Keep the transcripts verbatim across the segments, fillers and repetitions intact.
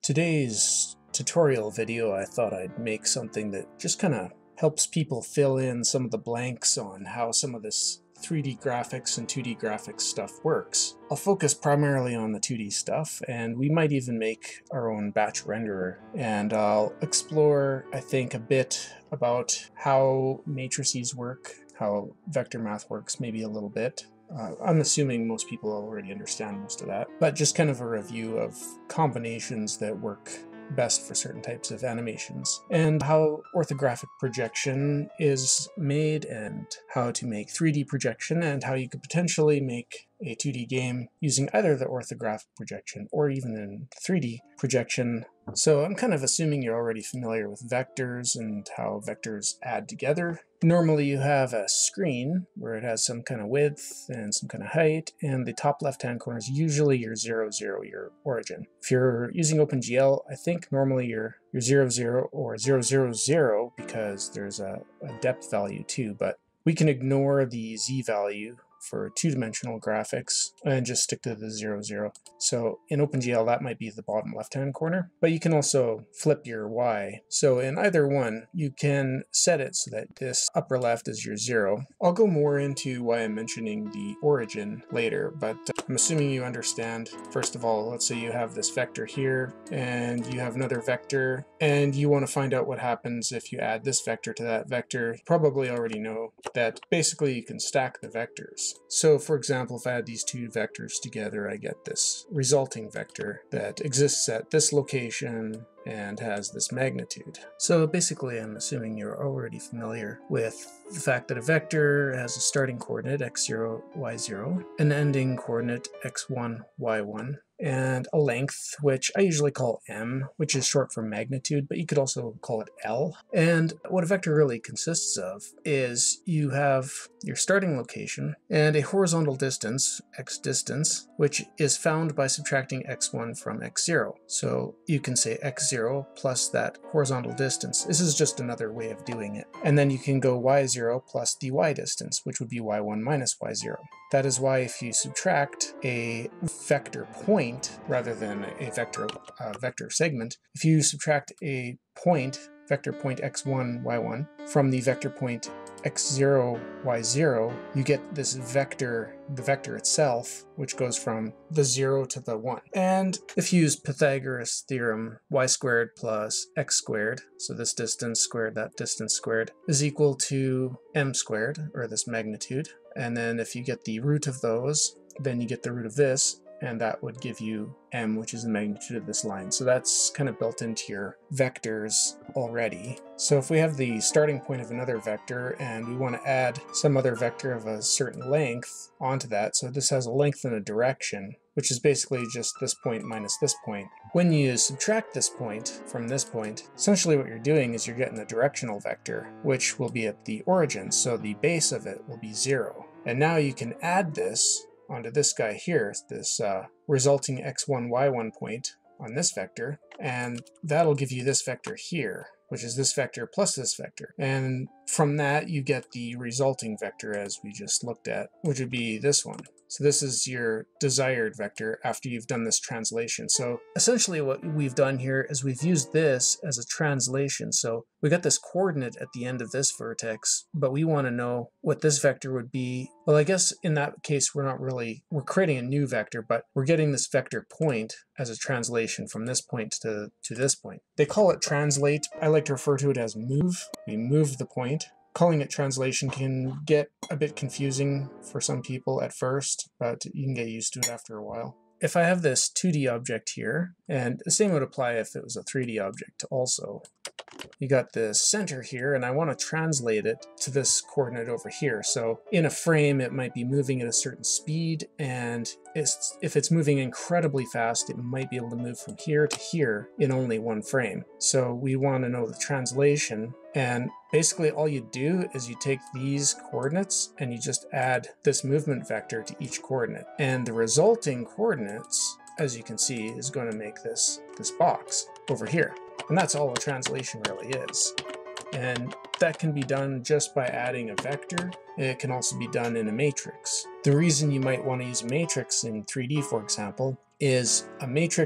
Today's tutorial video, I thought I'd make something that just kind of helps people fill in some of the blanks on how some of this three D graphics and two D graphics stuff works. I'll focus primarily on the two D stuff, and we might even make our own batch renderer. And I'll explore, I think, a bit about how matrices work, how vector math works, maybe a little bit. Uh, I'm assuming most people already understand most of that, but just kind of a review of combinations that work best for certain types of animations, and how orthographic projection is made, and how to make three D projection, and how you could potentially make a two D game using either the orthographic projection or even in three D projection. So I'm kind of assuming you're already familiar with vectors and how vectors add together. Normally you have a screen where it has some kind of width and some kind of height, and the top left-hand corner is usually your zero, zero, your origin. If you're using OpenGL, I think normally you're your zero, zero or zero, zero, zero because there's a, a depth value too, but we can ignore the Z value for two-dimensional graphics and just stick to the zero, zero. So in OpenGL, that might be the bottom left-hand corner, but you can also flip your Y. So in either one, you can set it so that this upper left is your zero. I'll go more into why I'm mentioning the origin later, but I'm assuming you understand. First of all, let's say you have this vector here, and you have another vector, and you want to find out what happens if you add this vector to that vector. You probably already know that basically you can stack the vectors. So for example, if I add these two vectors together, I get this resulting vector that exists at this location and has this magnitude. So basically, I'm assuming you're already familiar with the fact that a vector has a starting coordinate x zero, y zero, an ending coordinate x one, y one, and a length, which I usually call m, which is short for magnitude, but you could also call it L. And what a vector really consists of is you have your starting location and a horizontal distance, x distance, which is found by subtracting x one from x zero. So you can say x zero plus that horizontal distance. This is just another way of doing it. And then you can go y zero plus the y distance, which would be y one minus y zero. That is why if you subtract a vector point rather than a vector uh, vector segment, if you subtract a point, vector point x one, y one, from the vector point x zero, y zero, you get this vector, the vector itself, which goes from the zero to the one. And if you use Pythagoras theorem, y squared plus x squared, so this distance squared, that distance squared, is equal to m squared, or this magnitude. And then if you get the root of those, then you get the root of this, and that would give you m, which is the magnitude of this line. So that's kind of built into your vectors already. So if we have the starting point of another vector and we want to add some other vector of a certain length onto that, so this has a length and a direction, which is basically just this point minus this point. When you subtract this point from this point, essentially what you're doing is you're getting a directional vector, which will be at the origin, so the base of it will be zero. And now you can add this onto this guy here, this uh, resulting x one, y one point on this vector, and that'll give you this vector here, which is this vector plus this vector. And from that, you get the resulting vector as we just looked at, which would be this one. So this is your desired vector after you've done this translation. So essentially what we've done here is we've used this as a translation. So we got this coordinate at the end of this vertex, but we want to know what this vector would be. Well, I guess in that case, we're not really, we're creating a new vector, but we're getting this vector point as a translation from this point to, to this point. They call it translate. I like to refer to it as move. We move the point. Calling it translation can get a bit confusing for some people at first, but you can get used to it after a while. If I have this two D object here, and the same would apply if it was a three D object also. You got the center here, and I want to translate it to this coordinate over here. So in a frame, it might be moving at a certain speed, and it's, if it's moving incredibly fast, it might be able to move from here to here in only one frame. So we want to know the translation, and basically all you do is you take these coordinates and you just add this movement vector to each coordinate. And the resulting coordinates, as you can see, is going to make this, this box over here. And that's all a translation really is. And that can be done just by adding a vector. It can also be done in a matrix. The reason you might want to use a matrix in three D, for example, is a matrix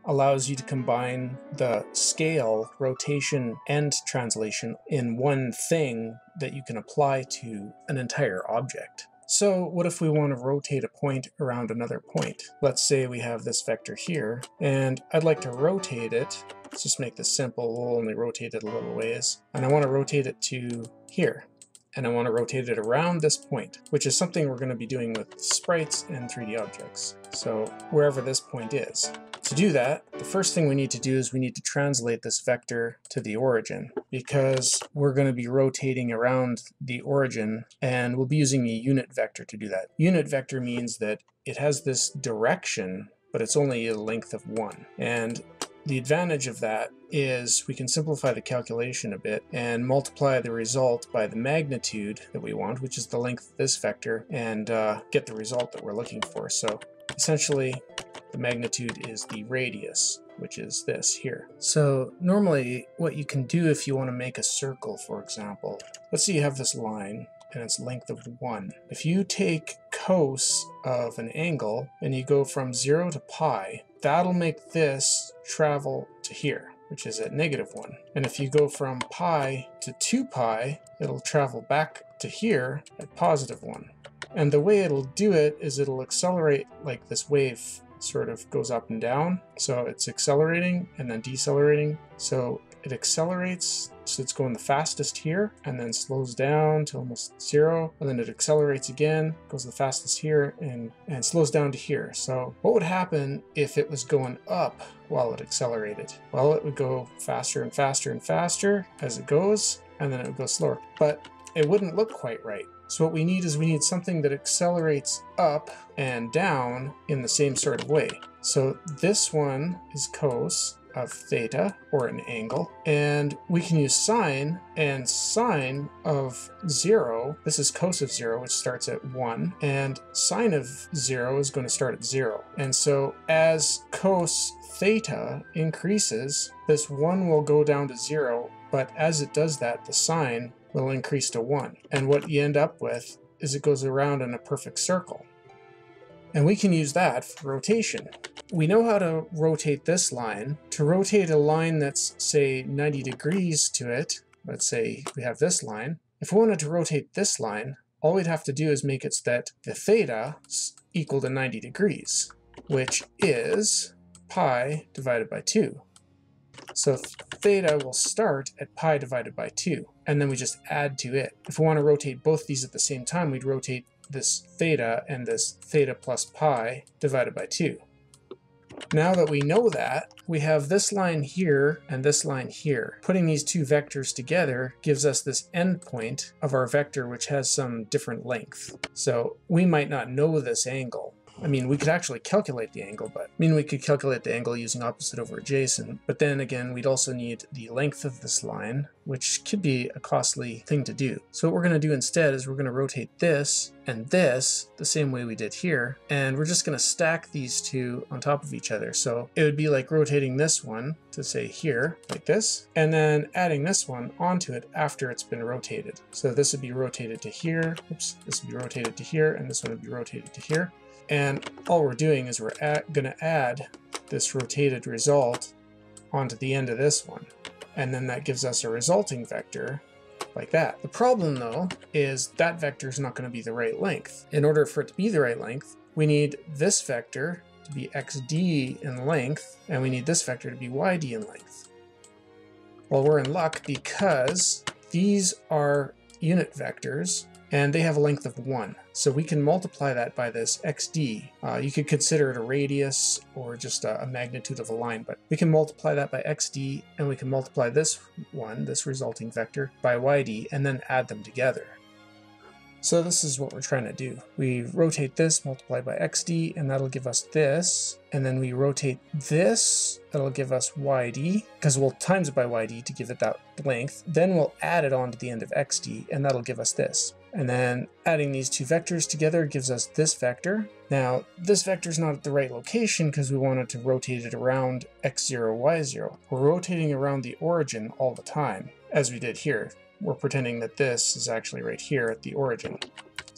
allows you to combine the scale, rotation, and translation in one thing that you can apply to an entire object. So what if we want to rotate a point around another point? Let's say we have this vector here, and I'd like to rotate it. Let's just make this simple. We'll only rotate it a little ways. And I want to rotate it to here. And I want to rotate it around this point, which is something we're going to be doing with sprites and three D objects. So wherever this point is. To do that, the first thing we need to do is we need to translate this vector to the origin, because we're going to be rotating around the origin, and we'll be using a unit vector to do that. Unit vector means that it has this direction, but it's only a length of one. And the advantage of that is we can simplify the calculation a bit and multiply the result by the magnitude that we want, which is the length of this vector, and uh, get the result that we're looking for. So essentially, the magnitude is the radius, which is this here. So normally what you can do if you want to make a circle, for example, let's say you have this line and its length of one. If you take cos of an angle and you go from zero to pi, that'll make this travel to here, which is at negative one. And if you go from pi to two pi, it'll travel back to here at positive one. And the way it'll do it is it'll accelerate like this wave sort of goes up and down. So it's accelerating and then decelerating. So it accelerates, so it's going the fastest here, and then slows down to almost zero, and then it accelerates again, goes the fastest here, and, and slows down to here. So what would happen if it was going up while it accelerated? Well, it would go faster and faster and faster as it goes, and then it would go slower. But it wouldn't look quite right. So what we need is we need something that accelerates up and down in the same sort of way. So this one is cos of theta, or an angle, and we can use sine, and sine of zero, this is cos of zero, which starts at one, and sine of zero is going to start at zero. And so as cos theta increases, this one will go down to zero, but as it does that, the sine will increase to one. And what you end up with is it goes around in a perfect circle. And we can use that for rotation. We know how to rotate this line. To rotate a line that's, say, ninety degrees to it, let's say we have this line. If we wanted to rotate this line, all we'd have to do is make it so that the theta is equal to ninety degrees, which is pi divided by two. So theta will start at pi divided by two, and then we just add to it. If we want to rotate both these at the same time, we'd rotate this theta and this theta plus pi divided by two. Now that we know that, we have this line here and this line here. Putting these two vectors together gives us this endpoint of our vector, which has some different length. So we might not know this angle. I mean, we could actually calculate the angle, but I mean, we could calculate the angle using opposite over adjacent. But then again, we'd also need the length of this line, which could be a costly thing to do. So what we're going to do instead is we're going to rotate this and this the same way we did here, and we're just going to stack these two on top of each other. So it would be like rotating this one to say here, like this, and then adding this one onto it after it's been rotated. So this would be rotated to here, oops, this would be rotated to here, and this one would be rotated to here. And all we're doing is we're going to add this rotated result onto the end of this one. And then that gives us a resulting vector like that. The problem, though, is that vector is not going to be the right length. In order for it to be the right length, we need this vector to be xd in length, and we need this vector to be yd in length. Well, we're in luck because these are unit vectors, and they have a length of one. So we can multiply that by this xd. Uh, you could consider it a radius or just a, a magnitude of a line, but we can multiply that by xd, and we can multiply this one, this resulting vector, by yd, and then add them together. So this is what we're trying to do. We rotate this, multiply by xd, and that'll give us this. And then we rotate this, that'll give us yd, because we'll times it by yd to give it that length. Then we'll add it on to the end of xd, and that'll give us this. And then adding these two vectors together gives us this vector. Now, this vector is not at the right location because we wanted to rotate it around x zero, y zero. We're rotating around the origin all the time, as we did here. We're pretending that this is actually right here at the origin.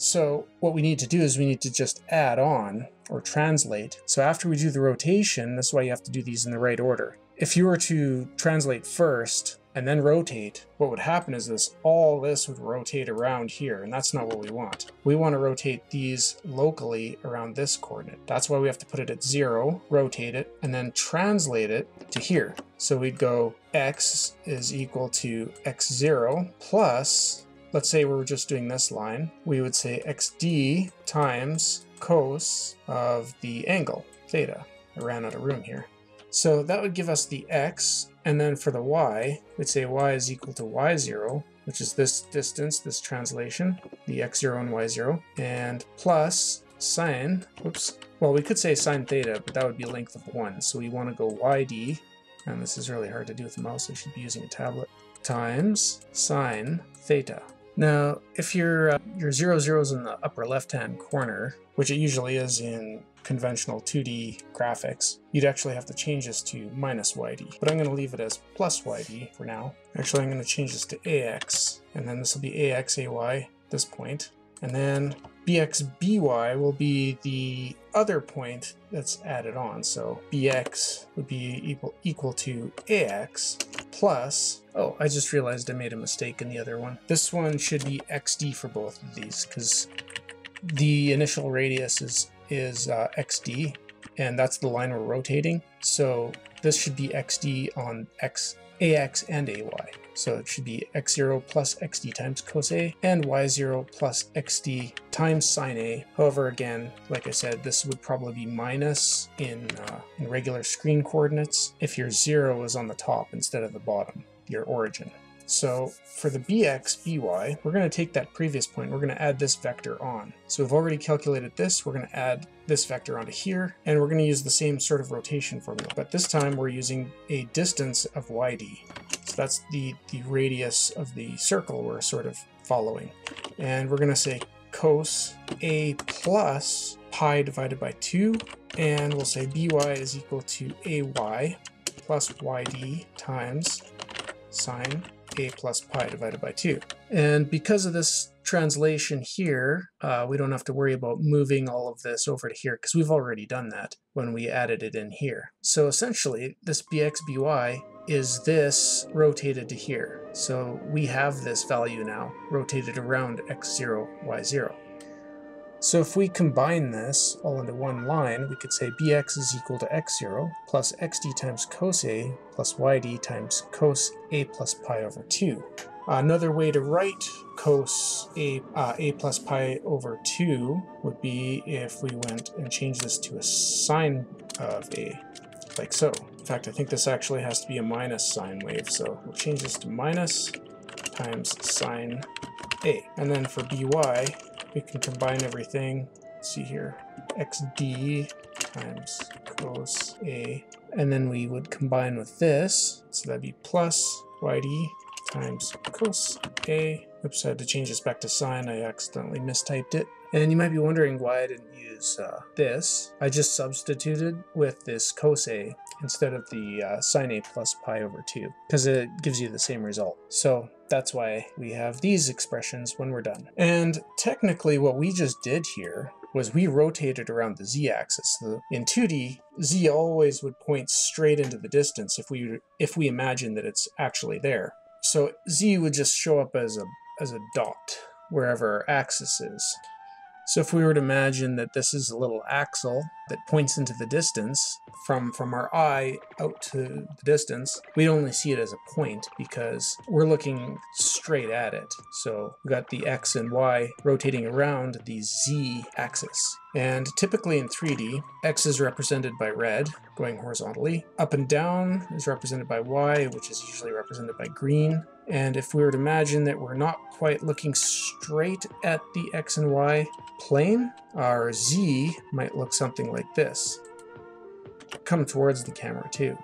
So what we need to do is we need to just add on or translate. So after we do the rotation, that's why you have to do these in the right order. If you were to translate first and then rotate, what would happen is this, all this would rotate around here, and that's not what we want. We want to rotate these locally around this coordinate. That's why we have to put it at zero, rotate it, and then translate it to here. So we'd go x is equal to x zero plus, let's say we were just doing this line, we would say xd times cos of the angle, theta. I ran out of room here. So that would give us the x, and then for the y, we'd say y is equal to y zero, which is this distance, this translation, the x zero and y zero, and plus sine, whoops, well, we could say sine theta, but that would be length of one. So we want to go yd, and this is really hard to do with the mouse, I should be using a tablet, times sine theta. Now, if your uh, your zero zero is in the upper left-hand corner, which it usually is in conventional two D graphics, you'd actually have to change this to minus yd. But I'm going to leave it as plus yd for now. Actually, I'm going to change this to ax, and then this will be ax, ay, this point. And then bx, by will be the other point that's added on. So bx would be equal, equal to ax plus, oh, I just realized I made a mistake in the other one. This one should be xd for both of these, because the initial radius is, is uh, xd, and that's the line we're rotating. So this should be xd on x, ax and ay. So it should be x zero plus xd times cos A and y zero plus xd times sine A. However, again, like I said, this would probably be minus in, uh, in regular screen coordinates if your zero is on the top instead of the bottom, your origin. So for the bx, by, we're going to take that previous point, we're going to add this vector on. So we've already calculated this, we're going to add this vector onto here, and we're going to use the same sort of rotation formula, but this time we're using a distance of yd. So that's the, the radius of the circle we're sort of following. And we're going to say cos A plus pi divided by two, and we'll say by is equal to ay plus yd times sine A plus pi divided by two. And because of this translation here, uh, we don't have to worry about moving all of this over to here, because we've already done that when we added it in here. So essentially, this bx, by is this rotated to here. So we have this value now rotated around x zero, y zero. So if we combine this all into one line, we could say bx is equal to x zero plus xd times cos A plus yd times cos A plus pi over two. Another way to write cos A, uh, A plus pi over two would be if we went and changed this to a sine of A, like so. In fact, I think this actually has to be a minus sine wave, so we'll change this to minus times sine A. And then for by, we can combine everything. Let's see here, xd times cos A, and then we would combine with this, so that'd be plus yd times cos A. Oops, I had to change this back to sine, I accidentally mistyped it. And you might be wondering why I didn't use uh, this. I just substituted with this cos A instead of the uh, sine A plus pi over two, because it gives you the same result. So that's why we have these expressions when we're done. And technically what we just did here was we rotated around the z-axis. So in two D, z always would point straight into the distance if we if we imagine that it's actually there. So z would just show up as a as a dot wherever our axis is. So if we were to imagine that this is a little axle that points into the distance, from, from our eye out to the distance, we'd only see it as a point because we're looking straight at it. So we've got the x and y rotating around the z axis. And typically in three D, x is represented by red, going horizontally. Up and down is represented by y, which is usually represented by green. And if we were to imagine that we're not quite looking straight at the x and y plane, our z might look something like this. Come towards the camera too.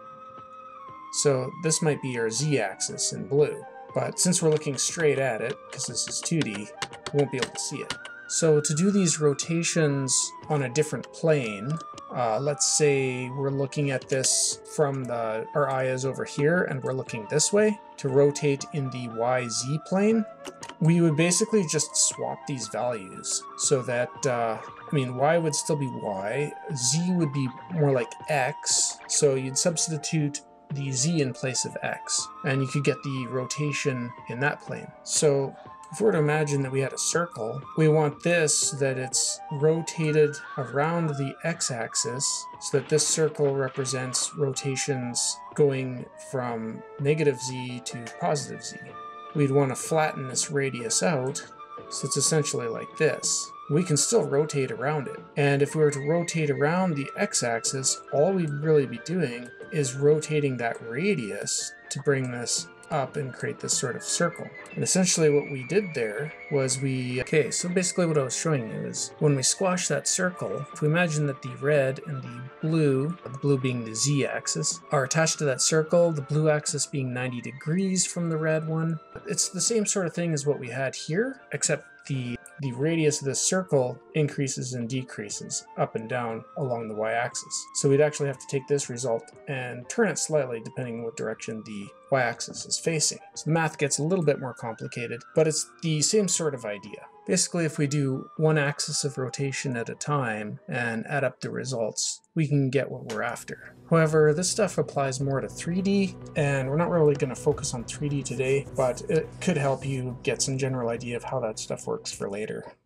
So this might be our z-axis in blue. But since we're looking straight at it, because this is two D, we won't be able to see it. So to do these rotations on a different plane, uh, let's say we're looking at this from the, our eye is over here and we're looking this way, to rotate in the Y Z plane, we would basically just swap these values so that, uh, I mean, Y would still be Y, Z would be more like X, so you'd substitute the Z in place of X, and you could get the rotation in that plane. So if we were to imagine that we had a circle, we want this, that it's rotated around the x-axis, so that this circle represents rotations going from negative z to positive z. We'd want to flatten this radius out, so it's essentially like this. We can still rotate around it. And if we were to rotate around the x-axis, all we'd really be doing is rotating that radius to bring this up and create this sort of circle. And essentially what we did there was we... Okay, so basically what I was showing you is when we squash that circle, if we imagine that the red and the blue, the blue being the z-axis, are attached to that circle, the blue axis being ninety degrees from the red one, it's the same sort of thing as what we had here, except the the radius of this circle increases and decreases up and down along the y-axis. So we'd actually have to take this result and turn it slightly depending on what direction the y-axis is facing. So the math gets a little bit more complicated, but it's the same sort of idea. Basically, if we do one axis of rotation at a time and add up the results, we can get what we're after. However, this stuff applies more to three D, and we're not really going to focus on three D today, but it could help you get some general idea of how that stuff works for later.